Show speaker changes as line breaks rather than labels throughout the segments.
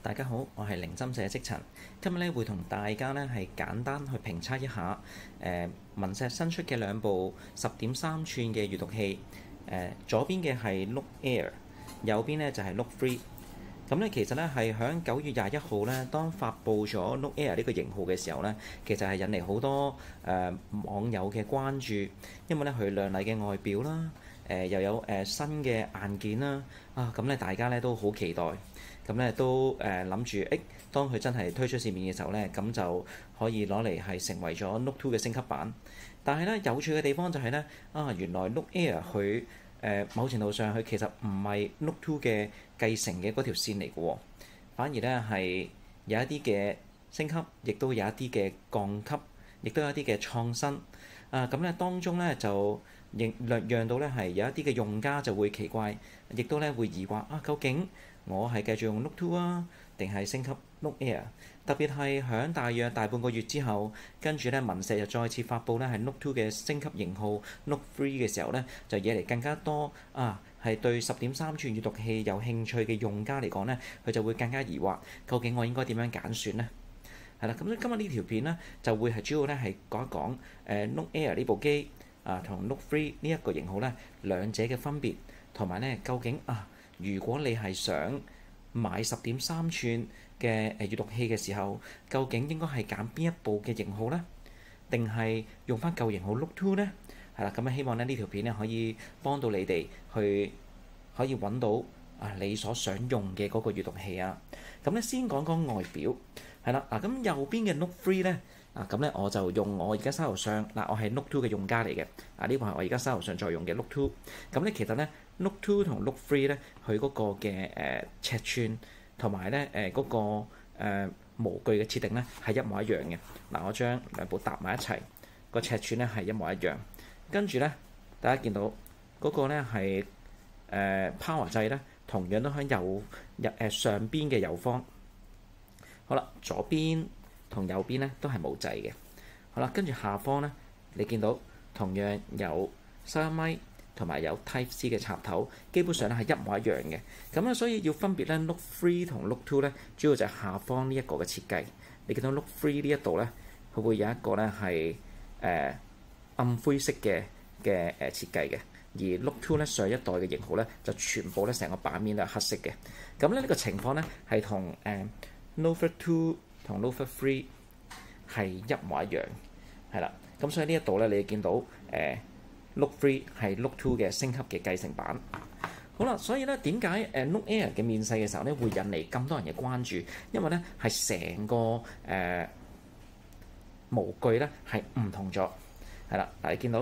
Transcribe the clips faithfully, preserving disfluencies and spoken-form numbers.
大家好，我係靈針社職陳，今日咧會同大家咧係簡單去評測一下誒文石新出嘅兩部十點三寸嘅閲讀器，誒、呃、左邊嘅係 Nook Air，右邊咧就係 Nook Three。咁咧其實咧係響九月廿一號咧，當發布咗 Nook Air 呢個型號嘅時候咧，其實係引嚟好多誒、呃、網友嘅關注，因為咧佢亮麗嘅外表啦，誒、呃、又有誒、呃、新嘅硬件啦，啊咁咧大家咧都好期待。咁咧都誒諗住，誒、欸、當佢真係推出市面嘅時候咧，咁就可以攞嚟係成為咗 Nook Two 嘅升級版。但係咧有趣嘅地方就係、是、咧，啊原來 Nook Air 佢誒、呃、某程度上佢其實唔係 Nook Two 嘅繼承嘅嗰條線嚟嘅喎，反而咧係有一啲嘅升級，亦都有一啲嘅降級，亦都有一啲嘅創新。啊咁咧當中咧就讓讓到咧係有一啲嘅用家就會奇怪，亦都咧會疑惑啊究竟我係繼續用 Nook Two 啊，定係升級 Nook Air？特別係響大約大半個月之後，跟住咧文石又再次發布咧係 Nook Two 嘅升級型號 Nook Three 嘅時候咧，就惹嚟更加多啊係對十點三寸閲讀器有興趣嘅用家嚟講咧，佢就會更加疑惑，究竟我應該點樣揀選呢？係啦，咁所以今日呢條片咧就會係主要咧係講一講誒 Nook Air 呢部機啊同 Nook Three 呢一個型號咧兩者嘅分別，同埋咧究竟啊〜如果你係想買十點三寸嘅誒閲讀器嘅時候，究竟應該係揀邊一部嘅型號呢？定係用翻舊型號 Nook Two 呢？係啦，咁啊希望咧呢條片咧可以幫到你哋去可以揾到啊你所想用嘅嗰個閲讀器啊。咁咧先講講外表，係啦嗱，咁右邊嘅 Nook Three 咧。啊咁咧我就用我而家手頭上嗱，我係 Nook Two 嘅用家嚟嘅。啊呢個係我而家手頭上在用嘅 Nook Two。咁咧其實咧 Nook Two 同 Nook Three 咧，佢嗰個嘅誒、呃、尺寸同埋咧誒嗰個誒、呃、模具嘅設定咧係一模一樣嘅。嗱、啊，我將兩部搭埋一齊，個尺寸咧係一模一樣。跟住咧，大家見到嗰、那個咧係誒 power 掣咧，同樣都喺右入誒上邊嘅右方。好啦，左邊同右邊咧都係冇掣嘅。好啦，跟住下方咧，你見到同樣有收音咪同埋有 Type C 嘅插頭，基本上咧係一模一樣嘅。咁咧，所以要分別咧 Nook Three 同 Nook Two 咧，主要就係下方呢一個嘅設計。你見到 Nook Three 呢一度咧，佢會有一個咧係誒暗灰色嘅嘅誒設計嘅，而 Nook Two 咧上一代嘅型號咧就全部咧成個版面都係黑色嘅。咁咧呢個情況咧係同誒 Nova Two同 Nova Three 係一模一樣，係啦。咁所以呢一度咧，你見到誒、呃、Nook Three 係 Nook Two 嘅升級嘅繼承版。好啦，所以咧點解誒 Nook Air 嘅面世嘅時候咧會引嚟咁多人嘅關注？因為咧係成個誒、呃、模具咧係唔同咗，係啦。嗱，你見到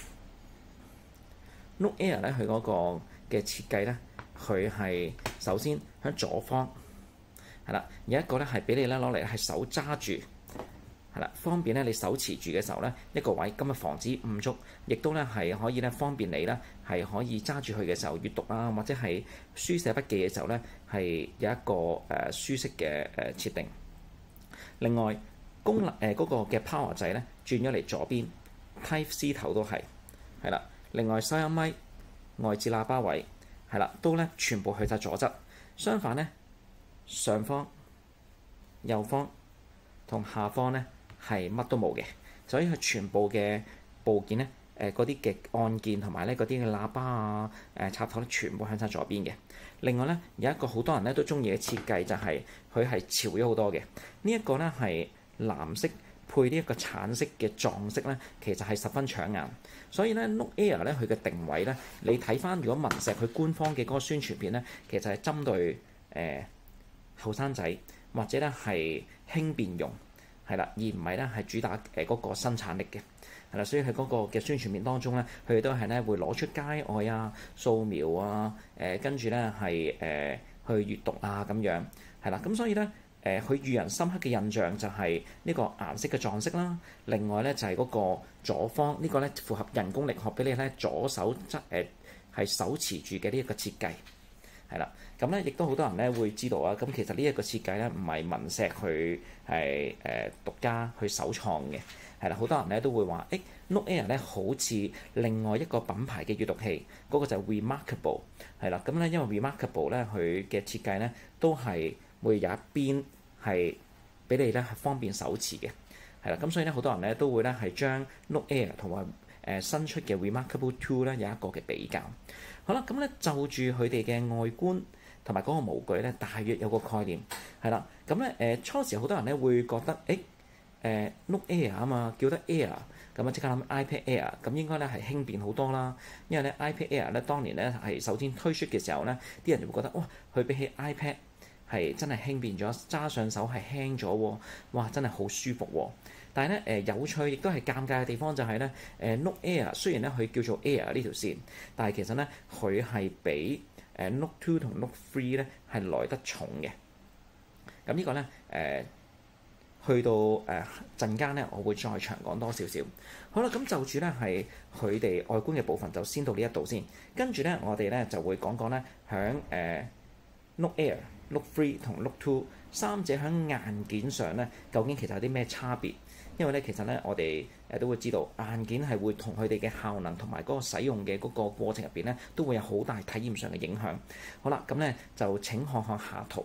Nook Air 咧佢嗰個嘅設計咧，佢係首先喺左方。係啦，有一個咧係俾你咧攞嚟係手揸住，係啦，方便咧你手持住嘅時候咧一個位，咁啊防止誤觸，亦都咧係可以咧方便你咧係可以揸住佢嘅時候閲讀啊，或者係書寫筆記嘅時候咧係有一個誒、呃、舒適嘅誒設定。另外功能誒嗰、呃那個嘅 power 掣咧轉咗嚟左邊 Type C 頭都係係啦。另外收音咪、外置喇叭位係啦，都咧全部去晒左側。相反咧。上方、右方同下方咧係乜都冇嘅，所以佢全部嘅部件咧，誒嗰啲嘅按鍵同埋咧嗰啲嘅喇叭啊、誒、呃、插頭咧，全部向晒左邊嘅。另外咧有一個好多人咧都中意嘅設計就係佢係潮咗好多嘅。這個、呢一個咧係藍色配呢一個橙色嘅撞色咧，其實係十分搶眼。所以咧 Nook Air 咧佢嘅定位咧，你睇翻如果文石佢官方嘅嗰個宣傳片咧，其實係針對誒。呃後生仔或者咧係輕便用係啦，而唔係咧係主打誒嗰個生產力嘅係啦，所以喺嗰個嘅宣傳片當中咧，佢哋都係咧會攞出街外啊、掃描啊、誒跟住咧係誒去閲讀啊咁樣係啦，咁所以咧誒佢予人深刻嘅印象就係呢個顏色嘅撞色啦，另外咧就係嗰個左方呢個咧符合人工力學俾你咧左手側誒係手持住嘅呢一個設計。係啦，咁咧亦都好多人咧會知道啊。咁其實呢一個設計咧唔係文石去係誒獨家去首創嘅，係啦。好多人咧都會話，誒 Nook Air 咧好似另外一個品牌嘅閲讀器，嗰、那個就係 Remarkable 係啦。咁咧因為 Remarkable 咧佢嘅設計咧都係會有一邊係俾你咧係方便手持嘅，係啦。咁所以咧好多人咧都會咧係將 Note Air 同埋誒新出嘅 Remarkable two 咧有一個嘅比較。好啦，咁咧就住佢哋嘅外觀同埋嗰個模具咧，大約有個概念係啦。咁咧誒初時好多人咧會覺得誒誒、呃、Note Air 啊嘛，叫得 Air。咁啊，即刻諗 iPad Air，咁應該咧係輕便好多啦。因為咧 iPad Air 咧當年咧係首先推出嘅時候咧，啲人就會覺得哇，佢比起 iPad 係真係輕便咗，揸上手係輕咗喎，哇，真係好舒服喎。但係咧誒有趣亦都係尷尬嘅地方就係咧誒 Note Air 雖然咧佢叫做 Air 呢條線，但係其實咧佢係比誒 Note Two 同 Note Three 咧係來得重嘅。咁呢個咧誒。呃去到誒陣間咧，我會再長講多少少。好啦，咁就住咧係佢哋外觀嘅部分就先到呢一度先。跟住咧，我哋咧就會講講咧響誒 Note Air、Note Three 同 Note Two 三者響硬件上咧，究竟其實有啲咩差別？因為咧其實咧我哋誒都會知道硬件係會同佢哋嘅效能同埋嗰個使用嘅嗰個過程入邊咧，都會有好大體驗上嘅影響。好啦，咁咧就請看看下圖。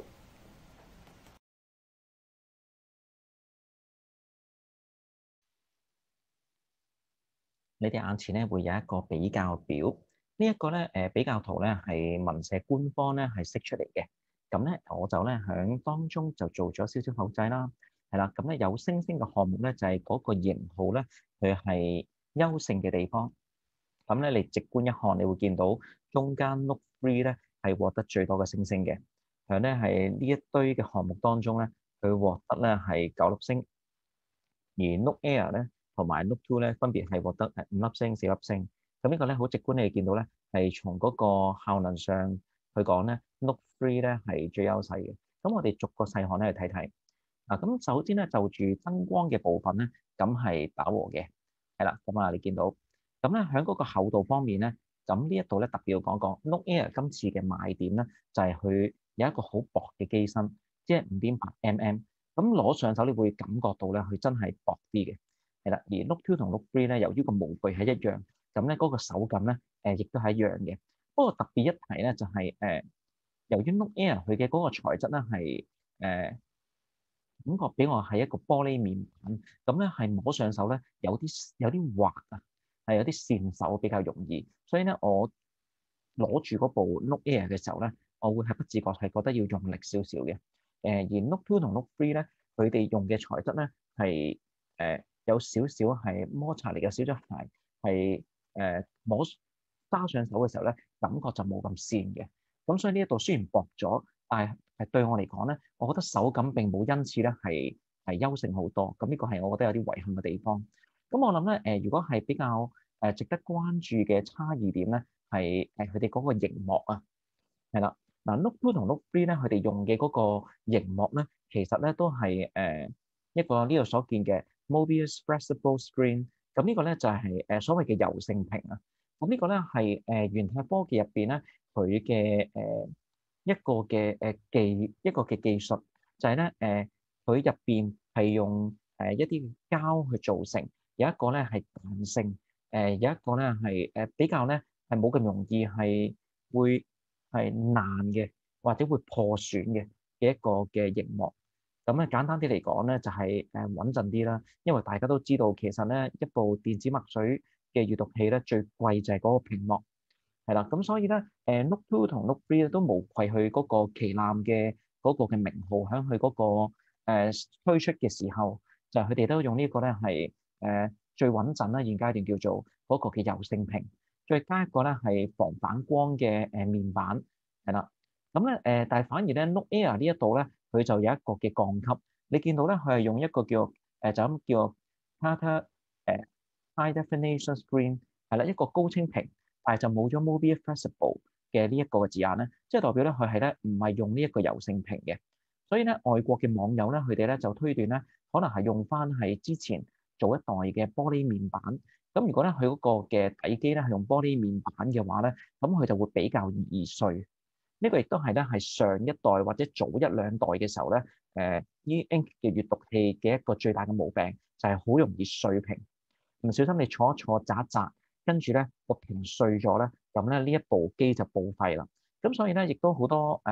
你哋眼前咧會有一個比較表，呢、這、一個咧誒比較圖咧係文社官方咧係釋出嚟嘅，咁咧我就咧喺當中就做咗少少後製啦，係啦，咁咧有星星嘅項目咧就係、是、嗰個型號咧佢係優勝嘅地方，咁咧你直觀一看，你會見到中間 Note Three 咧係獲得最多嘅星星嘅，響咧係呢一堆嘅項目當中咧，佢獲得咧係九粒星，而 Note Air 咧，同埋 Note Two 咧，分別係獲得誒五粒星、四粒星。咁呢個咧好直觀，你見到咧係從嗰個效能上去講咧，Note Three 咧係最優勢嘅。咁我哋逐個細項咧去睇睇。嗱，咁首先咧就住燈光嘅部分咧，咁係飽和嘅，係啦。咁啊，你見到咁咧喺嗰個厚度方面咧，咁呢一度咧特別要講講 Note Air 今次嘅賣點咧，就係佢有一個好薄嘅機身，即係五點八 mm。咁攞上手你會感覺到咧，佢真係薄啲嘅。係啦，而 Note Two 同 Note Three 咧，由於個模具係一樣，咁咧嗰個手感咧，誒亦都係一樣嘅。不過特別一提咧，就係、是、誒、呃，由於 Note Air 佢嘅嗰個材質咧係誒感覺俾我係一個玻璃面板，咁咧係摸上手咧有啲有啲滑啊，係有啲跣手比較容易，所以咧我攞住嗰部 Note Air 嘅時候咧，我會係不自覺係覺得要用力少少嘅。誒、呃、而 Note Two 同 Note Three 咧，佢哋用嘅材質咧係誒有少少係摩擦力嘅少少鞋，係誒、呃、摸揸上手嘅時候咧，感覺就冇咁跣嘅。咁所以呢一度雖然薄咗，但係係對我嚟講咧，我覺得手感並冇因此咧係係優勝好多。咁呢個係我覺得有啲遺憾嘅地方。咁我諗咧誒，如果係比較誒值得關注嘅差異點咧，係誒佢哋嗰個熒幕啊，係啦。嗱，Note Two 同 Note Three 咧，佢哋用嘅嗰個熒幕咧，其實咧都係誒、呃、一個呢度所見嘅 Mobius Flexible Screen。咁呢個咧就係、是、誒所謂嘅柔性屏啊。咁呢個咧係誒元泰科技入邊咧佢嘅誒一個嘅誒技一個嘅技術，就係咧誒佢入邊係用誒一啲膠去造成，有一個咧係彈性，誒有一個咧係誒比較咧係冇咁容易係會係爛嘅，或者會破損嘅嘅一個嘅熒幕。咁咧簡單啲嚟講咧，就係誒穩陣啲啦。因為大家都知道，其實咧一部電子墨水嘅閲讀器咧，最貴就係嗰個屏幕，係啦。咁所以咧，誒 Note Two 同 Note Three 咧都無愧佢嗰個旗艦嘅嗰個嘅名號，喺佢嗰個誒推出嘅時候，就係佢哋都用呢個咧係誒最穩陣啦，現階段叫做嗰個嘅柔性屏，再加一個咧係防反光嘅誒面板，係啦。咁咧誒，但係反而咧 Note Air 呢一度咧，佢就有一個嘅降級。你見到咧，佢係用一個叫誒、呃、就咁叫 Tata 誒 High Definition Screen 係啦，一個高清屏，但係就冇咗 Mobius Flexible 嘅呢一個嘅字眼咧，即係代表咧佢係咧唔係用呢一個柔性屏嘅。所以咧，外國嘅網友咧，佢哋咧就推斷咧，可能係用翻係之前做一代嘅玻璃面板。咁如果咧佢嗰個嘅底機咧係用玻璃面板嘅話咧，咁佢就會比較易碎。呢個亦都係咧，係上一代或者早一兩代嘅時候咧，誒 E-Ink 嘅閲讀器嘅一個最大嘅毛病就係好容易碎屏，唔小心你坐一坐砸一砸，跟住咧個屏碎咗咧，咁咧呢一部機就報廢啦。咁所以咧，亦都好多誒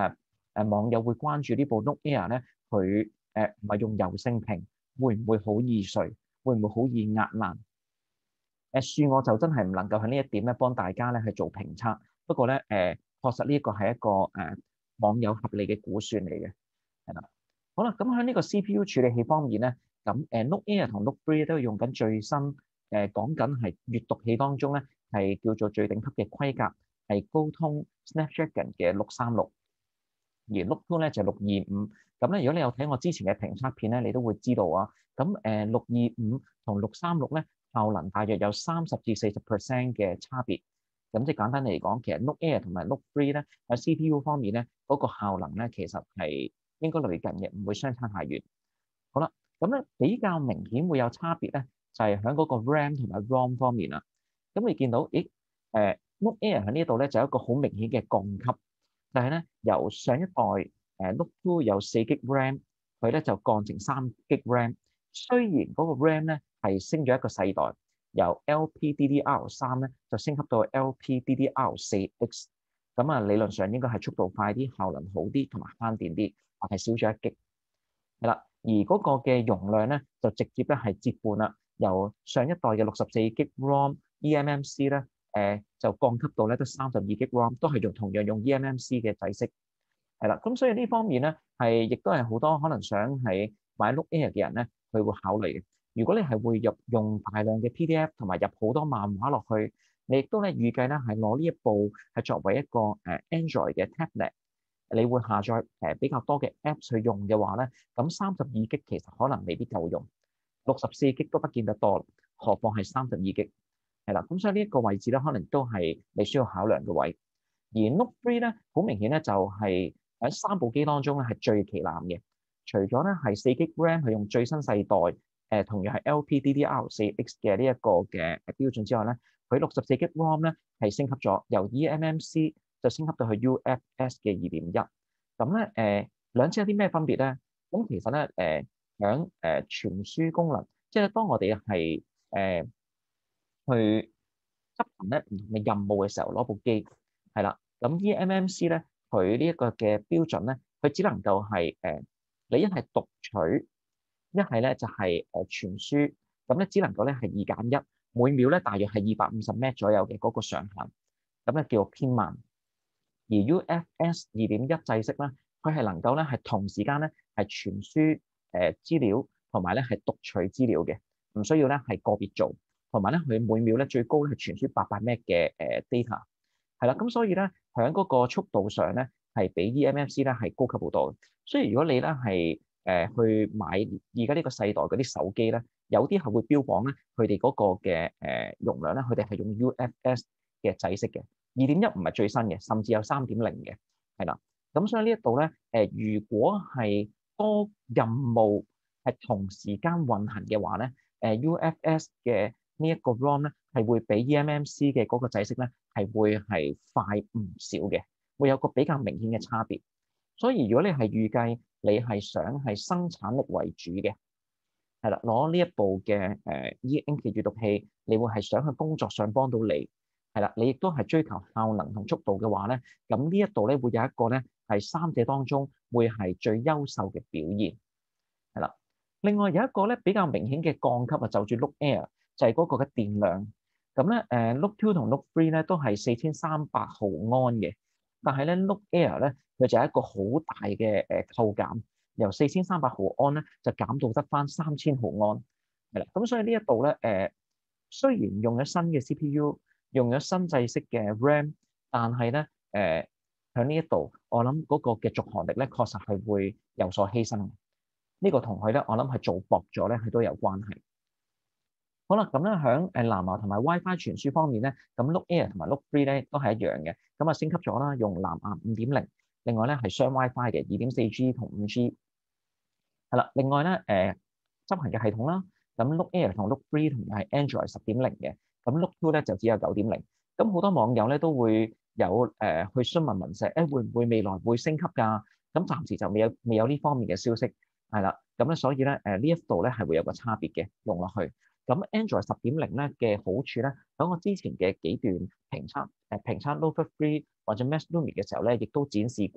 誒網友會關注呢部 Note Air 咧，佢誒唔係用柔性屏，會唔會好易碎？會唔會好易壓爛？誒恕我就真係唔能夠喺呢一點咧幫大家咧去做評測。不過咧誒，確實呢一個係一個誒網友合理嘅估算嚟嘅，係啦。好啦，咁喺呢個 C P U 處理器方面咧，咁誒 Note Air 同 Note three 都係用緊最新誒講緊係閱讀器當中咧係叫做最頂級嘅規格，係高通 Snapdragon 嘅六三六，而 Note two 咧就六二五。咁咧，如果你有睇我之前嘅評測片咧，你都會知道啊。咁誒六二五同六三六咧效能大約有三十至四十 percent 嘅差別。咁即係簡單嚟講，其實 Note Air 同埋 Note three 咧喺 C P U 方面咧嗰個效能咧其實係應該類近嘅，唔會相差太遠。好啦，咁咧比較明顯會有差別咧，就係喺嗰個 RAM 同埋 ROM 方面啦。咁你見到，咦誒 Note Air 喺呢度咧就有一個好明顯嘅降級，就係咧由上一代誒 Note two 有四 G RAM，佢咧就降成三 G RAM。雖然嗰個 RAM 咧係升咗一個世代，由 L P D D R 三咧就升級到 L P D D R 四 X，咁啊理論上應該係速度快啲、效能好啲同埋慳電啲，但係少咗一 G。係啦，而嗰個嘅容量咧就直接咧係折半啦，由上一代嘅六十四 G ROM eMMC 咧，誒、呃、就降級到咧得三十二 G ROM，都係用同樣用 eMMC 嘅制式。係啦，咁所以呢方面咧係亦都係好多可能想係買 Note Air 嘅人咧，佢會考慮嘅。如果你係會入用大量嘅 P D F 同埋入好多漫畫落去，你亦都咧預計咧係攞呢一部係作為一個誒 Android 嘅 tablet。你會下載誒比較多嘅 Apps 去用嘅話咧，咁三十二 G 其實可能未必夠用，六十四 G 都不見得多，何況係三十二 G，係啦。咁所以呢一個位置咧，可能都係你需要考量嘅位。而 Note three 咧，好明顯咧就係喺三部機當中咧係最旗艦嘅。除咗咧係四 G RAM 係用最新世代誒、呃、同樣係 L P D D R 四 X 嘅呢一個嘅標準之外咧，佢六十四 G ROM 咧係升級咗，由 eMMC 就升級到去 U F S 嘅二點一。咁咧誒兩者有啲咩分別咧？咁其實咧誒響誒傳輸功能，即係當我哋係誒去執行咧唔同嘅任務嘅時候攞部機係啦。咁 eMMC 咧佢呢一個嘅標準咧，佢只能夠係誒、呃、你一係讀取，一係咧就係誒傳輸。咁咧只能夠咧係二減一，每秒咧大約係二百五十 M 左右嘅嗰個上限，咁咧叫做偏慢。而 U F S 二點一制式咧，佢係能夠咧係同時間咧係傳輸誒資料，同埋咧係讀取資料嘅，唔需要咧係個別做，同埋咧佢每秒咧最高咧係傳輸八百 M 嘅誒 data，係啦。咁所以咧喺嗰個速度上咧係比 eMMC 咧係高級好多嘅。所以如果你咧係誒去買而家呢個世代嗰啲手機咧，有啲係會標榜咧佢哋嗰個嘅誒容量咧，佢哋係用 U F S 嘅制式嘅。二點一唔係最新嘅，甚至有三點零嘅，係啦。咁所以呢一度咧，誒，如果係多任務係同時間運行嘅話咧，誒 U F S 嘅呢一個 ROM 咧係會比 eMMC 嘅嗰個制式咧係會係快唔少嘅，會有個比較明顯嘅差別。所以如果你係預計你係想係生產力為主嘅，係啦，攞呢一部嘅誒 E Ink 嘅閱讀器，你會係想喺工作上幫到你。係啦，你亦都係追求效能同速度嘅話咧，咁呢一度咧會有一個咧係三者當中會係最優秀嘅表現，係啦。另外有一個咧比較明顯嘅降級啊，就住 Note Air 就係嗰個嘅電量。咁咧誒 Note two 同 Note three 咧都係四千三百毫安嘅，但係咧 Note Air 咧佢就係一個好大嘅誒扣減，由四千三百毫安咧就減到得返三千毫安，係啦。咁所以呢一度咧誒雖然用咗新嘅 C P U，用咗新制式嘅 RAM，但係咧誒喺呢一度，我諗嗰個嘅續航力咧確實係會有所犧牲。呢個同佢咧，我諗係做薄咗咧，佢都有關係。好啦，咁咧喺誒藍牙同埋 WiFi 傳輸方面咧，咁 Note Air同埋 Note three 咧都係一樣嘅，咁啊升級咗啦，用藍牙五點零，另外咧係雙 WiFi 嘅二點四 G 同五 G。係啦，另外咧誒執行嘅系統啦，咁 Note Air 同 Note three 同埋係 Android 十點零嘅。咁 Note two 咧就只有九點零，咁好多網友咧都會有誒、呃、去詢問雲石，誒、欸、會唔會未來會升級㗎？咁暫時就未有未有呢方面嘅消息，係啦，咁咧所以咧誒呢一度咧係會有個差別嘅用落去。咁 Android 十點零咧嘅好處咧，喺我之前嘅幾段評測誒評測 Nova three 或者 Max Lumi 嘅時候咧，亦都展示過，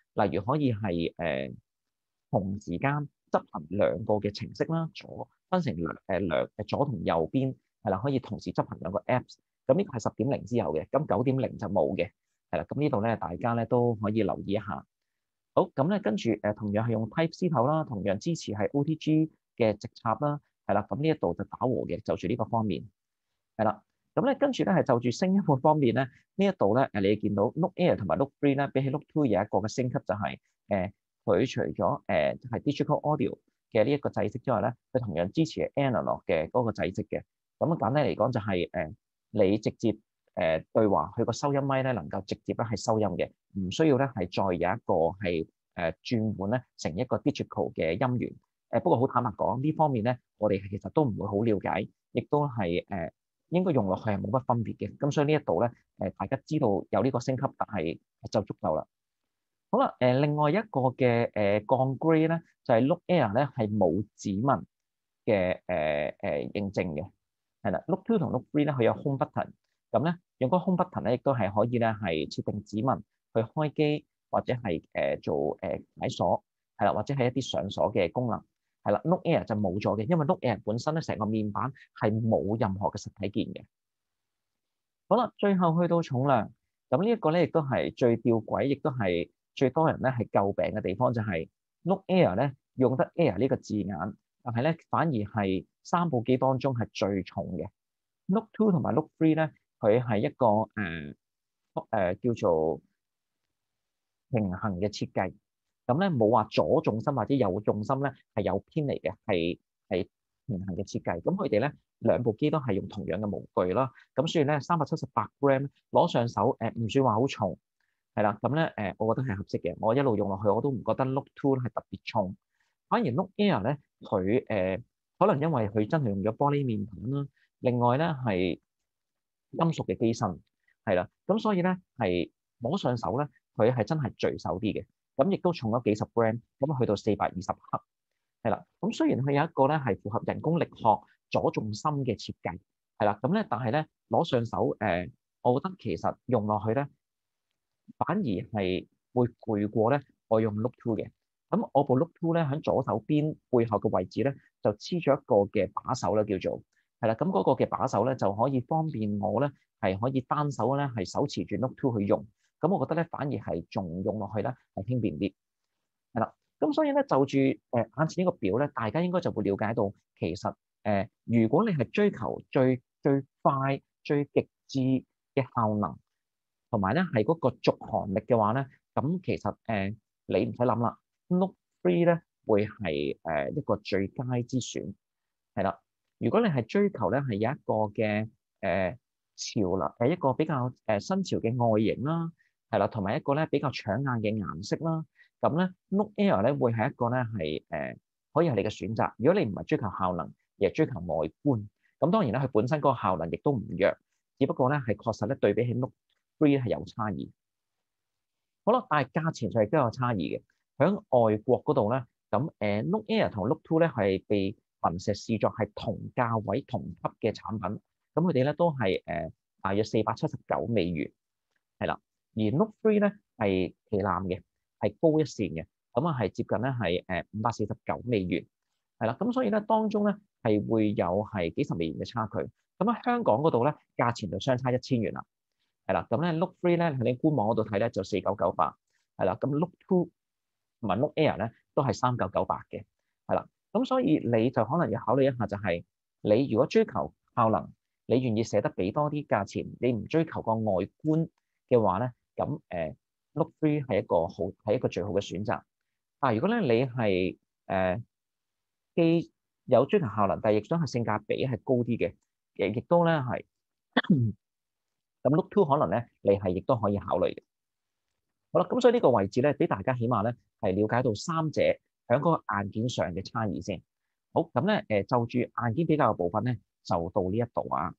例如可以係誒、呃、同時間執行兩個嘅程式啦，左分成兩誒兩誒左同右邊係啦，可以同時執行兩個 Apps。咁呢個係十點零之後嘅，咁九點零就冇嘅係啦。咁呢度咧大家咧都可以留意一下。好，咁咧跟住誒同樣係用 Type C 頭啦，同樣支持係 O T G 嘅直插啦，係啦。咁呢一度就打和嘅，就住呢個方面係啦。咁咧跟住咧係就住聲音嘅方面咧，呢一度咧誒你見到 Note Air 同埋 Note Three 咧，比起 Note Two 有一個嘅升級就係、是、誒。呃佢除咗誒係、呃、Digital Audio 嘅呢一個制式之外咧，佢同樣支持 Analog 嘅嗰個制式嘅。咁簡單嚟講就係、是、誒、呃、你直接誒、呃、對話，佢個收音咪咧能夠直接咧係收音嘅，唔需要咧係再有一個係誒、呃、轉換咧成一個 Digital 嘅音源。誒、呃、不過好坦白講，呢方面咧我哋其實都唔會好了解，亦都係誒、呃、應該用落去係冇乜分別嘅。咁所以呢一度咧誒大家知道有呢個升級，但係就足夠啦。好啦，誒、呃、另外一個嘅誒、呃、降 grade 咧，就係、是、Note Air 咧係冇指紋嘅誒誒認證嘅，係啦。Note Two 同 Note Three 咧佢有 Home Button，咁咧用嗰個 Home Button 咧亦都係可以咧係設定指紋去開機或者係誒、呃、做誒、呃、解鎖，係啦，或者係一啲上鎖嘅功能，係啦。Note Air 就冇咗嘅，因為 Note Air 本身咧成個面板係冇任何嘅實體件嘅。好啦，最後去到重量，咁呢一個咧亦都係最吊詭，亦都係最多人咧係詬病嘅地方，就係 Note Air 咧用得 Air 呢個字眼，但係咧反而係三部機當中係最重嘅。Note Two 同埋 Note Three 咧，佢係一個誒誒、呃呃、叫做平衡嘅設計，咁咧冇話左重心或者右重心咧係有偏離嘅，係係平衡嘅設計。咁佢哋咧兩部機都係用同樣嘅模具啦，咁所以咧三百七十八 gram 攞上手誒唔算話好重。係啦，咁咧誒，我覺得係合適嘅。我一路用落去，我都唔覺得 Note Two 係特別重，反而 Note Air 咧，佢誒、呃、可能因為佢真係用咗玻璃面板啦，另外咧係金屬嘅機身，係啦，咁所以咧係摸上手咧，佢係真係墜手啲嘅，咁亦都重咗幾十 gram，咁去到四百二十克，係啦。咁雖然佢有一個咧係符合人工力學左重心嘅設計，係啦，咁咧但係咧攞上手誒、呃，我覺得其實用落去咧，反而係會攰過咧，我用 Note Two 嘅。咁我部 Note Two 咧喺左手邊背後嘅位置咧，就黐咗一個嘅把手啦，叫做係啦。咁嗰個嘅把手咧就可以方便我咧係可以單手咧係手持住 Note Two 去用。咁我覺得咧反而係仲用落去咧係輕便啲。係啦。咁所以咧就住誒眼前呢個表咧，大家應該就會了解到其實誒、呃，如果你係追求最最快、最極致嘅效能，同埋咧係嗰個續航力嘅話咧，咁其實誒、呃、你唔使諗啦 ，Note Three 咧會係誒、呃、一個最佳之選，係啦。如果你係追求咧係有一個嘅誒、呃、潮流，誒一個比較誒新潮嘅外形啦，係啦，同埋一個咧比較搶眼嘅顏色啦，咁咧 Note Air 咧會係一個咧係誒可以係你嘅選擇。如果你唔係追求效能，而係追求外觀，咁當然咧佢本身嗰個效能亦都唔弱，只不過咧係確實咧對比起 Note Three 係有差異。好啦，但係價錢上亦都有差異嘅。喺外國嗰度咧，咁誒 Note Air 同 Note Two 咧係被雲石視作係同價位同級嘅產品。咁佢哋咧都係誒、呃、大約四百七十九美元，係啦。而 Note Three 咧係旗艦嘅，係高一線嘅，咁啊係接近咧係誒五百四十九美元，係啦。咁所以咧當中咧係會有係幾十美元嘅差距。咁喺香港嗰度咧價錢就相差一千元啦。係啦，咁咧 Note Three 咧喺你官網嗰度睇咧就四九九八，係啦，咁 Note Two 同埋 Note Air 咧都係三九九八嘅，係啦，咁所以你就可能要考慮一下，就係你如果追求效能，你願意捨得俾多啲價錢，你唔追求個外觀嘅話咧，咁誒 Note Three 係一個好係一個最好嘅選擇。但係如果咧你係誒、呃、既有追求效能，但係亦想係性價比係高啲嘅，亦亦都咧係。咁 Note Two 可能咧，你係亦都可以考慮嘅。好啦，咁所以呢個位置咧，俾大家起碼咧係了解到三者喺嗰個硬件上嘅差異先。好，咁咧誒就住硬件比較嘅部分咧，就到呢一度啊。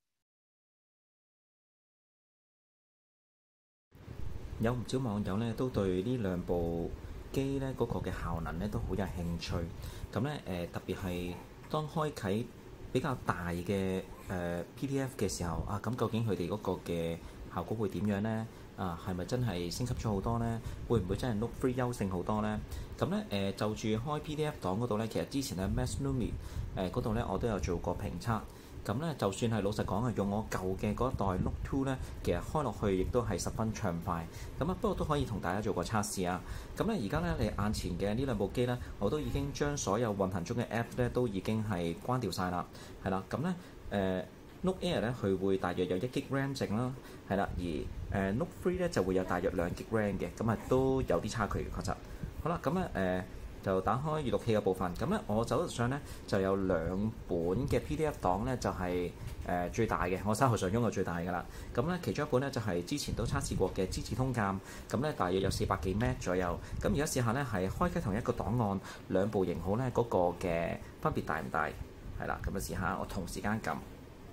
有唔少網友咧都對呢兩部機咧嗰個嘅效能咧都好有興趣。咁咧誒特別係當開啟比較大嘅誒、呃、P D F 嘅時候啊，咁究竟佢哋嗰個嘅效果會點樣呢？ 啊，係咪真係升級咗好多呢？會唔會真係 Note 三優勝好多呢？咁咧誒就住開 P D F 檔嗰度咧，其實之前喺 Mathslumi 誒嗰度咧，我都有做過評測。咁咧就算係老實講啊，用我舊嘅嗰一代 Note 二咧，其實開落去亦都係十分暢快。咁啊，不過都可以同大家做個測試啊。咁咧而家咧你眼前嘅呢兩部機咧，我都已經將所有運行中嘅 App 咧都已經係關掉晒啦。係啦，咁咧誒 Note Air 咧佢會大約有一 G RAM 剩啦，係啦，而誒、呃、Note 三咧就會有大約兩 G RAM 嘅，咁啊都有啲差距嘅確實。好啦，咁咧誒就打開閲讀器嘅部分，咁咧我手頭上咧就有兩本嘅 P D F 檔咧，就係、是、誒、呃、最大嘅，我手頭上擁有最大㗎啦。咁咧其中一本咧就係、是、之前都測試過嘅資治通鑑，咁咧大約有四百幾 M B 左右。咁而家試下咧係開啟同一個檔案，兩部型號咧嗰、那個嘅分別大唔大？係啦，咁啊試下我同時間撳。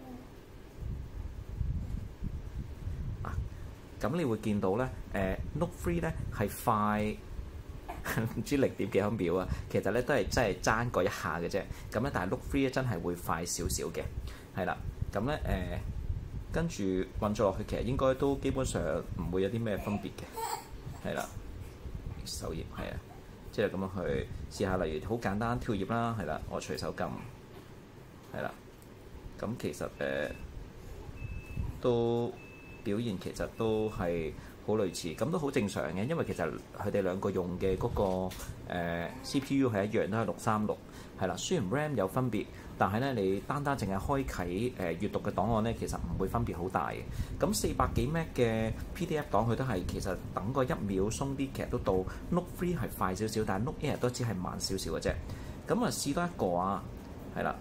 咁你會見到咧，誒、呃、Note 三咧係快唔知零點幾多秒啊，其實咧都係真係爭過一下嘅啫。咁咧，但係 Note 三咧真係會快少少嘅，係啦。咁咧誒，跟住運作落去，其實應該都基本上唔會有啲咩分別嘅，係啦。首頁係啊，即係咁樣去試下，例如好簡單跳頁啦，係啦，我隨手撳，係啦。咁其實誒、呃、都。表現其實都係好類似，咁都好正常嘅，因為其實佢哋兩個用嘅嗰、那個、呃、C P U 係一樣，都係六三六，係啦。雖然 RAM 有分別，但係咧你單單淨係開啟誒、呃、閱讀嘅檔案咧，其實唔會分別好大嘅。咁四百幾 M B 嘅 P D F 檔，佢都係其實等個一秒鬆啲，其實都到 Note 三係快少少，但係 Note Air 都只係慢少少嘅啫。咁啊試多一個啊，係啦，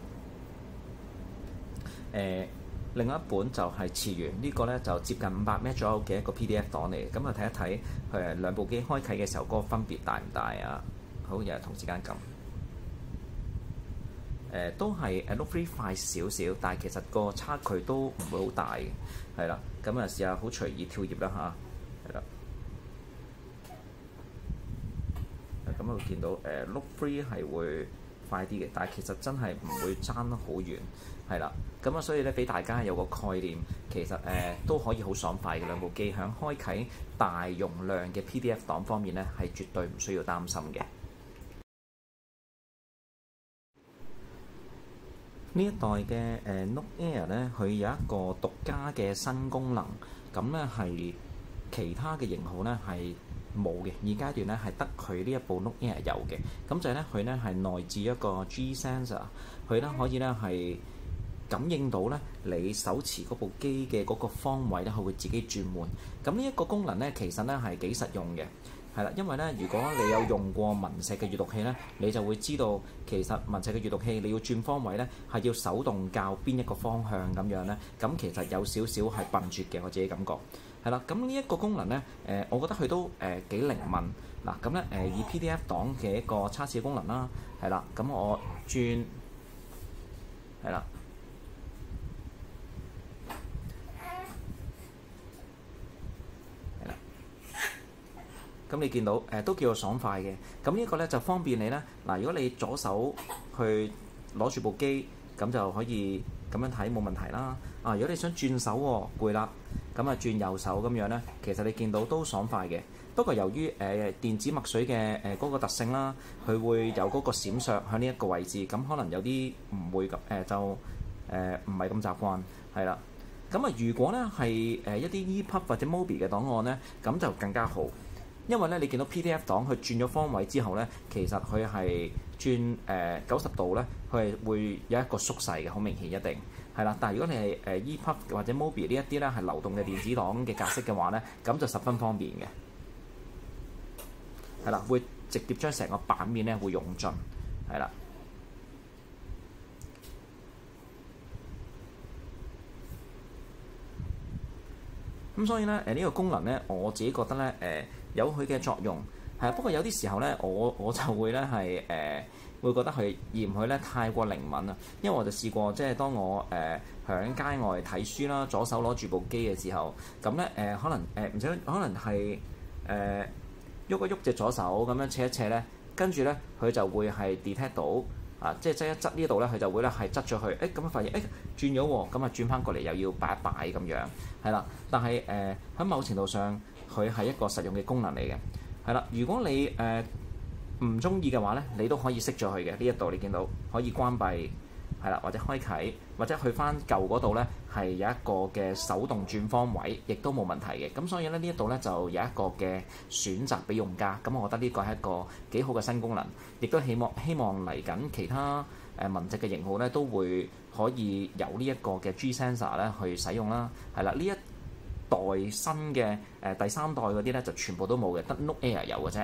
誒、呃。另外一本就係次元，呢、這個咧就接近五百 M B 左右嘅一個 P D F 檔嚟，咁啊睇一睇誒兩部機開啟嘅時候嗰個分別大唔大啊？好，又係同時間撳，誒、呃、都係誒 Note 三快少少，但係其實個差距都唔會好大嘅，係啦，咁啊試下好隨意跳頁啦吓，係啦，咁啊會見到誒 Note 三係會快啲嘅，但係其實真係唔會爭得好遠，係啦。咁啊，所以咧俾大家有個概念，其實誒、呃、都可以好爽快嘅兩部機，響開啟大容量嘅 P D F 檔方面咧，係絕對唔需要擔心嘅。呢一代嘅誒、呃、Note Air 咧，佢有一個獨家嘅新功能，咁咧係其他嘅型號咧係冇嘅，現階段咧係得佢呢一部 Note Air 有嘅。咁就係咧，佢咧係內置一個 G sensor，佢咧可以咧係感應到咧你手持嗰部機嘅嗰個方位咧，佢會自己轉換。咁呢一個功能咧，其實咧係幾實用嘅，係啦，因為咧如果你有用過文石嘅閲讀器咧，你就會知道其實文石嘅閲讀器你要轉方位咧係要手動校邊一個方向咁樣咧，咁其實有少少係笨拙嘅，我自己感覺係啦。咁呢一個功能咧，誒、呃，我覺得佢都誒幾靈敏嗱。咁咧誒以 P D F 檔嘅一個測試功能啦，係啦，咁我轉係啦。咁你見到誒、呃、都叫做爽快嘅，咁呢一個咧就方便你咧嗱，如果你左手去攞住部機，咁就可以咁樣睇冇問題啦。啊，如果你想轉手喎，攰啦，咁啊轉右手咁樣咧，其實你見到都爽快嘅。不過由於誒、呃、電子墨水嘅誒嗰個特性啦，佢會有嗰個閃爍喺呢一個位置，咁可能有啲唔會咁誒、呃、就誒唔係咁習慣，係啦。咁啊，如果咧係誒一啲 E P U B 或者 Mobi 嘅檔案咧，咁就更加好。因為咧，你見到 P D F 檔佢轉咗方位之後咧，其實佢係轉誒九十度咧，佢係會有一個縮細嘅，好明顯一定係啦。但係如果你係誒 E P U B 或者 Mobi 呢一啲咧係流動嘅電子檔嘅格式嘅話咧，咁就十分方便嘅，係啦，會直接將成個版面咧會用盡，係啦。咁所以咧誒呢、呃這個功能咧，我自己覺得咧誒、呃、有佢嘅作用係啊。不過有啲時候咧，我我就會咧係誒會覺得佢嫌佢咧太過靈敏啊。因為我就試過即係當我誒響、呃、街外睇書啦，左手攞住部機嘅時候，咁咧誒可能誒唔使可能係誒喐一喐隻左手咁樣扯一扯咧，跟住咧佢就會係 detect 到。啊，即係側一側呢度咧，佢就會咧係側咗去，誒咁樣發現，誒轉咗喎，咁啊轉翻過嚟又要擺一擺咁樣，係啦。但係誒喺某程度上， 佢係一個實用嘅功能嚟嘅。係啦，如果你誒唔中意嘅話咧，你都可以熄咗佢嘅。呢一度你見到可以關閉，係啦，或者開啟，或者去翻舊嗰度咧，係有一個嘅手動轉方位，亦都冇問題嘅。咁所以咧，呢一度咧就有一個嘅選擇俾用家。咁我覺得呢個係一個幾好嘅新功能，亦都希望希望嚟緊其他誒文職嘅型號咧都會可以有呢一個嘅 G sensor 咧去使用啦。係啦，呢一代新嘅誒、呃、第三代嗰啲咧就全部都冇嘅，得 Note Air 有嘅啫。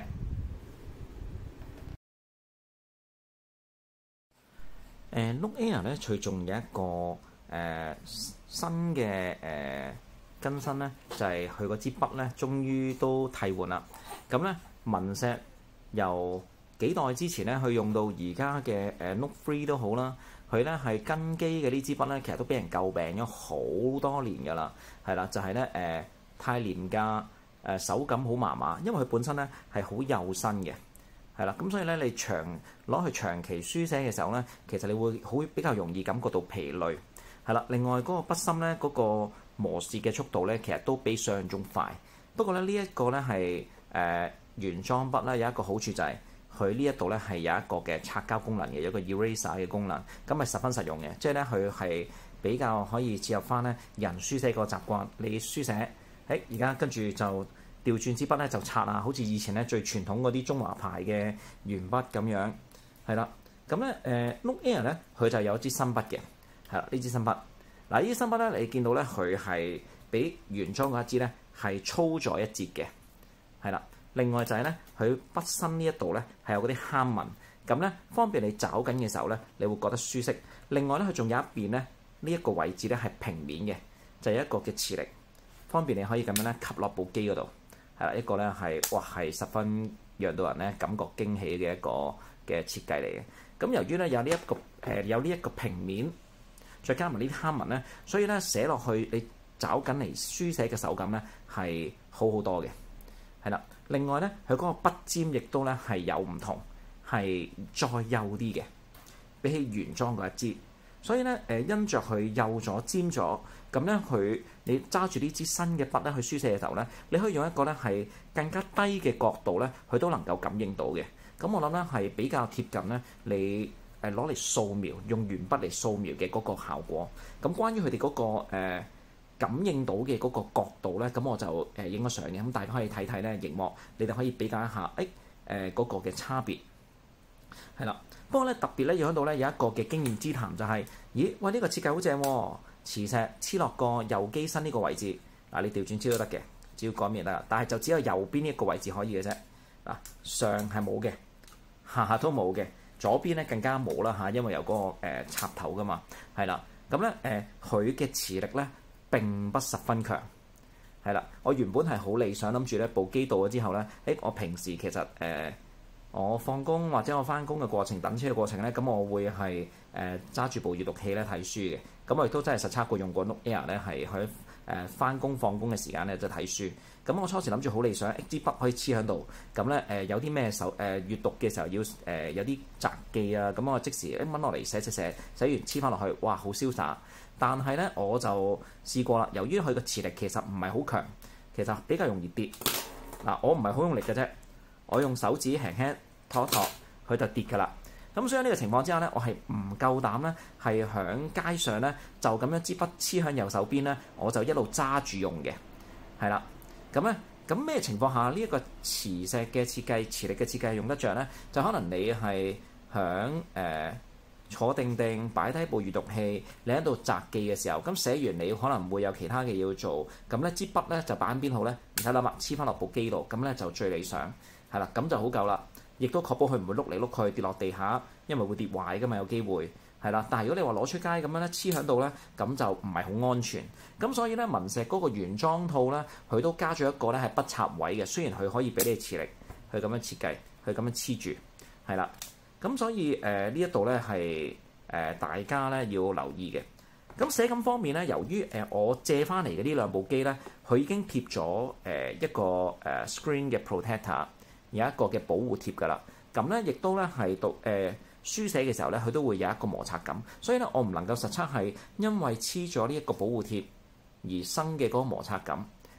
誒、呃、Note Air 咧，佢仲有一個誒、呃、新嘅誒、呃、更新咧，就係佢嗰支筆咧，終於都替換啦。咁咧，文石由幾代之前咧，去用到而家嘅誒 Note Three 都好啦。佢咧係跟機嘅呢支筆咧，其實都俾人詬病咗好多年㗎啦。係啦，就係咧誒太廉價，誒、呃、手感好麻麻，因為佢本身咧係好幼身嘅。係啦，咁所以咧，你長攞去長期書寫嘅時候咧，其實你會好比較容易感覺到疲累。係啦，另外嗰個筆芯咧，嗰個磨蝕嘅速度咧，其實都比想像中快。不過咧，呢一個咧係誒原裝筆咧有一個好處就係佢呢一度咧係有一個嘅擦膠功能嘅，有一個 eraser 嘅功能，咁係十分實用嘅。即係咧佢係比較可以切入翻咧人書寫個習慣。你書寫，誒而家跟住就調轉支筆咧就擦啊，好似以前咧最傳統嗰啲中華牌嘅鉛筆咁樣，係啦。咁咧誒 Note Air 咧佢就有支新筆嘅，係啦，呢支新筆。嗱呢支新筆咧你見到咧佢係比原裝嗰一支咧係粗咗一截嘅，係啦。另外就係咧佢筆身呢一度咧係有嗰啲坑紋，咁咧方便你找緊嘅時候咧你會覺得舒適。另外咧佢仲有一邊咧呢一個位置咧係平面嘅，就係一個嘅磁力，方便你可以咁樣咧吸落部機嗰度。係啦，一個咧係哇係十分讓到人咧感覺驚喜嘅一個嘅設計嚟嘅。咁由於咧有呢一個誒、呃、有呢一個平面，再加埋呢啲坑紋咧，所以咧寫落去你找緊嚟書寫嘅手感咧係好好多嘅。係啦，另外咧佢嗰個筆尖亦都咧係有唔同，係再幼啲嘅，比起原裝嗰一支。所以咧誒因着佢幼咗尖咗，咁咧佢你揸住呢支新嘅筆咧去書寫嘅時候咧，你可以用一個咧係更加低嘅角度咧，佢都能夠感應到嘅。咁我諗咧係比較貼近咧你誒攞嚟掃描，用鉛筆嚟掃描嘅嗰個效果。咁關於佢哋嗰個、呃、感應到嘅嗰個角度咧，咁我就誒影咗相嘅。咁大家可以睇睇咧熒幕，你哋可以比較一下誒誒嗰個嘅差別。係啦，不過咧特別咧要喺度咧有一個嘅經驗之談，就係、是，咦喂呢、這個設計好正喎，磁石黐落個右機身呢個位置，嗱你調轉黐都得嘅，只要改變就得啦。但係就只有右邊呢一個位置可以嘅啫，嗱上係冇嘅，下下都冇嘅，左邊咧更加冇啦嚇，因為有嗰、那個誒、呃、插頭噶嘛，係啦，咁咧誒佢嘅磁力咧並不十分強，係啦，我原本係好理想諗住咧部機到咗之後咧，誒、欸、我平時其實誒。呃我放工或者我翻工嘅過程、等車嘅過程咧，咁我會係誒揸住部閲讀器咧睇書嘅。咁我亦都真係實測過用過 Note Air 咧，係喺誒翻工放工嘅時間咧就睇書。咁我初時諗住好理想，支筆可以黐喺度。咁咧誒有啲咩手誒、呃、閲讀嘅時候要誒、呃、有啲雜記啊，咁我即時一掹落嚟寫寫寫，寫完黐翻落去，哇好瀟灑。但係咧我就試過啦，由於佢個磁力其實唔係好強，其實比較容易跌。嗱我唔係好用力嘅啫。我用手指輕輕拖一拖，佢就跌㗎啦。咁所以呢個情況之下咧，我係唔夠膽咧，係喺街上咧就咁樣支筆黐喺右手邊咧，我就一路揸住用嘅，係啦。咁咧，咁咩情況下呢一個磁石嘅設計、磁力嘅設計用得着咧？就可能你係喺誒坐定定，擺低部閲讀器，你喺度擲記嘅時候，咁寫完你可能會有其他嘅要做，咁咧支筆咧就擺喺邊好咧？唔使諗啦，黐翻落部機度，咁咧就最理想。係啦，咁就好夠啦，亦都確保佢唔會碌嚟碌去跌落地下，因為會跌壞㗎嘛，有機會係啦。但係如果你話攞出街咁樣咧黐喺度咧，咁就唔係好安全。咁所以咧文石嗰個原裝套咧，佢都加咗一個咧係不插位嘅，雖然佢可以俾你磁力去咁樣設計，去咁樣黐住係啦。咁所以誒、呃、呢一度咧係誒大家咧要留意嘅。咁寫感方面咧，由於誒、呃、我借翻嚟嘅呢兩部機咧，佢已經貼咗誒、呃、一個誒、呃、screen 嘅 protector。有一個嘅保護貼㗎啦，咁咧亦都咧係讀誒書寫嘅時候咧，佢都會有一個摩擦感，所以咧我唔能夠實測係因為黐咗呢一個保護貼而生嘅嗰個摩擦感，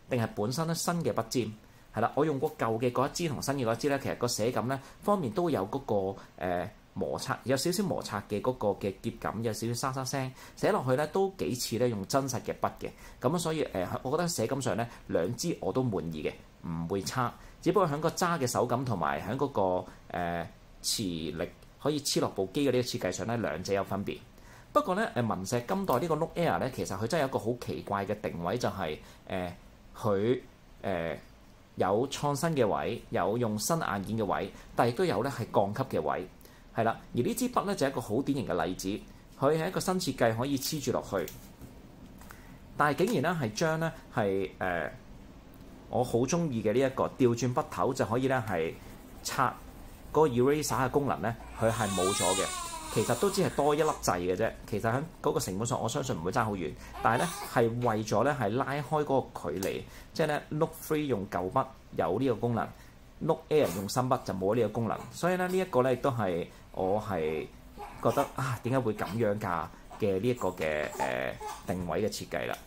定係本身咧新嘅筆尖？係啦，我用過舊嘅嗰一支同新嘅嗰一支咧，其實個寫感咧方面都有嗰、個、呃、摩擦，有少少摩擦嘅嗰個嘅澀感，有少少沙沙聲，寫落去咧都幾似咧用真實嘅筆嘅。咁所以誒、呃，我覺得寫感上咧兩支我都滿意嘅，唔會差。只不過喺個揸嘅手感同埋喺嗰個誒、呃、磁力可以黐落部機嘅呢個設計上咧，兩者有分別。不過咧誒，文石今代呢個 Note Air 咧，其實佢真係有一個好奇怪嘅定位，就係誒佢誒有創新嘅位，有用新硬件嘅位，但係亦都有咧係降級嘅位，係啦。而呢支筆咧就係一個好典型嘅例子，佢係一個新設計可以黐住落去，但係竟然咧係將咧係誒我好中意嘅呢一個調轉筆頭就可以咧係拆嗰個 eraser 嘅功能咧，佢係冇咗嘅。其實都只係多一粒掣嘅啫，其實喺嗰個成本上，我相信唔會爭好遠。但係咧係為咗咧係拉開嗰個距離，即係咧 Note Three 用舊筆有呢個功能 ，Note Air 用新筆就冇呢個功能。所以咧呢一個咧亦都係我係覺得啊，點解會咁樣㗎嘅呢一個嘅誒、呃、定位嘅設計啦。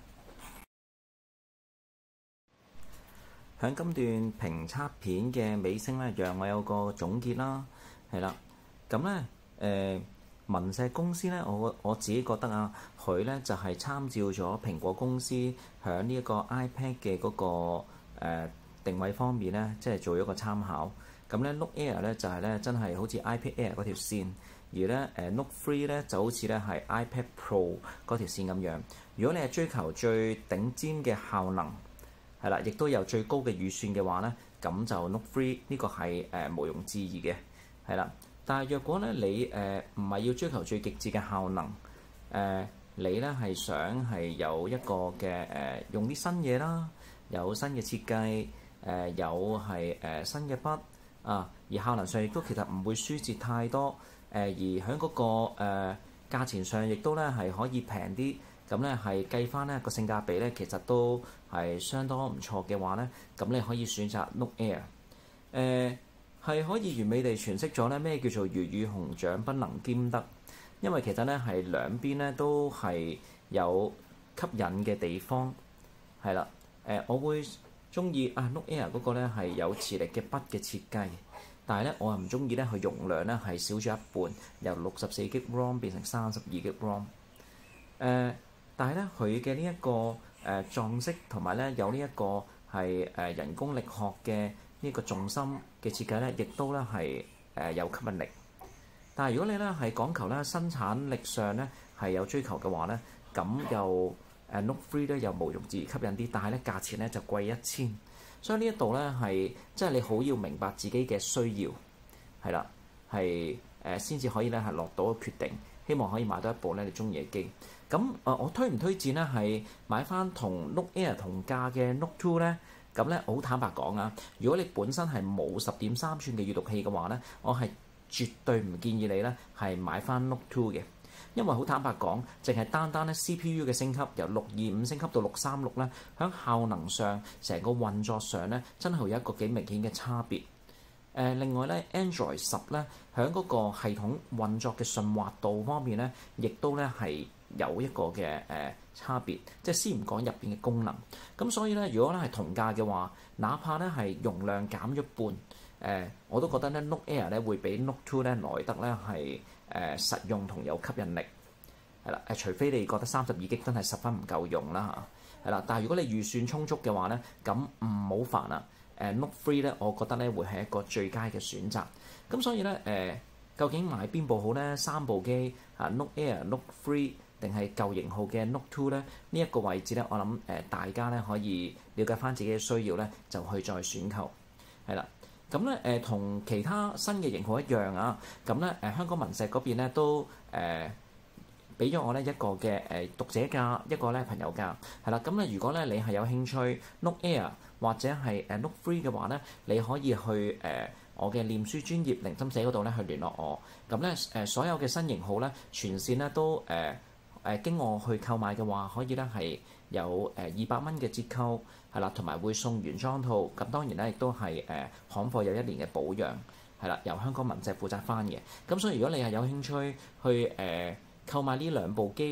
喺今段評測片嘅尾聲咧，讓我有個總結啦，係啦，咁咧。誒、呃、文石公司咧，我我自己覺得啊，佢咧就係、是、參照咗蘋果公司喺呢一個 iPad 嘅嗰、那個、呃、定位方面咧，即係做咗個參考。咁咧 Note Air 咧就係、是、咧真係好似 iPad Air 嗰條線，而咧誒 Note Three 咧就好似咧係 iPad Pro 嗰條線咁樣。如果你係追求最頂尖嘅效能，係啦，亦都有最高嘅預算嘅話咧，咁就 Note Three 呢個係誒、呃、毋庸置疑嘅，係啦。但係若果咧你誒唔係要追求最極致嘅效能，誒、呃、你咧係想係有一個嘅誒、呃、用啲新嘢啦，有新嘅設計，誒、呃、有係誒、呃、新嘅筆啊，而效能上亦都其實唔會輸蝕太多，誒、呃、而喺嗰、那個誒、呃、價錢上亦都咧係可以平啲，咁咧係計翻咧個性價比咧其實都係相當唔錯嘅話咧，咁你可以選擇 Note Air，誒、呃。係可以完美地詮釋咗咧咩叫做魚與熊掌不能兼得，因為其實咧係兩邊咧都係有吸引嘅地方，係啦，誒、呃、我會中意啊 Note Air 嗰個咧係有磁力嘅筆嘅設計，但係咧我又唔中意咧佢容量咧係少咗一半，由六十四 G ROM 變成三十二 G ROM，誒、呃、但係咧佢嘅呢一個誒、呃、撞色同埋咧有呢一個係誒、呃、人工力學嘅。呢個重心嘅設計咧，亦都咧係誒有吸引力。但係如果你咧係講求咧生產力上咧係有追求嘅話咧，咁又誒 Note Three 咧又無庸置疑吸引啲，但係咧價錢咧就貴一千。所以呢一度咧係即係你好要明白自己嘅需要，係啦，係誒先至可以咧係落到個決定，希望可以買到一部咧你中意嘅機。咁誒、呃、我推唔推薦咧係買翻同 Note Air 同價嘅 Note Two 咧？咁咧，好坦白講啊，如果你本身係冇十點三寸嘅閲讀器嘅話咧，我係絕對唔建議你咧係買翻 Note Two 嘅，因為好坦白講，淨係單單咧 C P U 嘅升級由六二五升級到六三六咧，喺效能上、成個運作上咧，真係有一個幾明顯嘅差別。誒、呃，另外咧 Android 十咧，喺嗰個系統運作嘅順滑度方面咧，亦都咧係有一個嘅誒、呃、差別，即係先唔講入邊嘅功能。咁所以咧，如果咧係同價嘅話，哪怕咧係容量減咗半，誒、呃、我都覺得咧 Note Air 咧會比 Note Two 咧來得咧係誒實用同有吸引力，係啦，誒除非你覺得三十二 G 真係十分唔夠用啦嚇，係啦，但係如果你預算充足嘅話咧，咁唔好煩啊，誒、呃、Note Three 咧，我覺得咧會係一個最佳嘅選擇。咁所以咧誒、呃，究竟買邊部好咧？三部機啊 Note Air、Note Three。定係舊型號嘅 Note Two 咧，呢、這、一個位置咧，我諗誒大家咧可以了解翻自己嘅需要咧，就去再選購係啦。咁咧誒同其他新嘅型號一樣啊，咁咧誒香港文石嗰邊咧都誒俾咗我咧一個嘅誒讀者價，一個咧朋友價係啦。咁咧如果咧你係有興趣 Note Air 或者係誒 Note Three 嘅話咧，你可以去誒、呃、我嘅臉書專頁零針社嗰度咧去聯絡我。咁咧誒所有嘅新型號咧全線咧都誒。呃誒經我去購買嘅話，可以咧係有誒二百蚊嘅折扣，係啦，同埋會送原裝套。咁當然咧，亦都係誒行貨有一年嘅保養，係啦，由香港文石負責翻嘅。咁所以如果你係有興趣去誒、呃、購買呢兩部機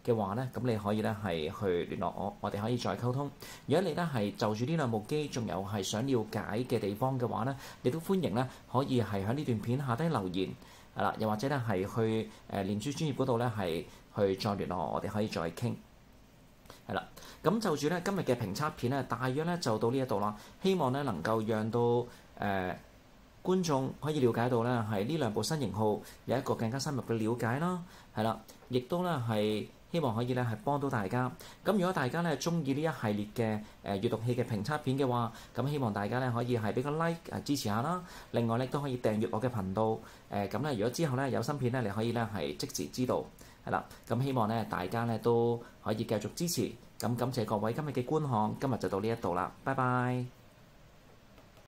嘅話咧，咁你可以咧係去聯絡我，我哋可以再溝通。如果你咧係就住呢兩部機，仲有係想了解嘅地方嘅話咧，你都歡迎咧可以係喺呢段片下低留言，係啦，又或者咧係去誒臉書專頁嗰度咧係去再聯絡我，我哋可以再傾。係啦，咁就住咧今日嘅評測片咧，大約咧就到呢一度啦。希望咧能夠讓到誒、呃、觀眾可以了解到咧係呢兩部新型號有一個更加深入嘅了解啦。係啦，亦都咧係希望可以咧係幫到大家。咁如果大家咧中意呢一系列嘅誒、呃、閱讀器嘅評測片嘅話，咁希望大家咧可以係俾個 like 誒支持下啦。另外咧都可以訂閱我嘅頻道。誒咁咧，如果之後咧有新片咧，你可以咧係即時知道。係啦，咁希望咧大家咧都可以繼續支持，咁感謝各位今日嘅觀看，今日就到呢一度啦，拜拜。